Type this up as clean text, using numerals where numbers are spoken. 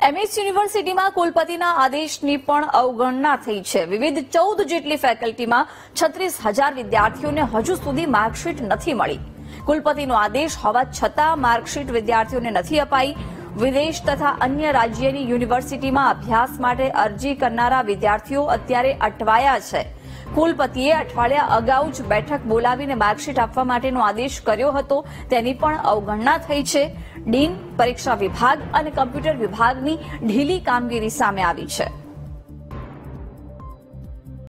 MS યુનિવર્સિટીમાં કુલપતિના આદેશની પણ અવગણના થઈ છે। વિવિધ 14 જેટલી ફેકલ્ટીમાં 36,000 વિદ્યાર્થીઓને હજુ સુધી માર્કશીટ નથી મળી। કુલપતિનો આદેશ હોવા છતાં માર્કશીટ વિદ્યાર્થીઓને નથી અપાઈ। વિદેશ તથા અન્ય રાજ્યની યુનિવર્સિટીમાં અભ્યાસ માટે અરજી કરનારા વિદ્યાર્થીઓ અત્યારે અટવાયા છે। કુલપતિએ અઠવાડિયા અગાઉ જ બેઠક બોલાવીને માર્કશીટ આપવા માટેનો આદેશ કર્યો હતો, તેની પણ અવગણના થઈ છે। ડીન, પરીક્ષા વિભાગ અને કમ્પ્યુટર વિભાગની ઢીલી કામગીરી સામે આવી છે।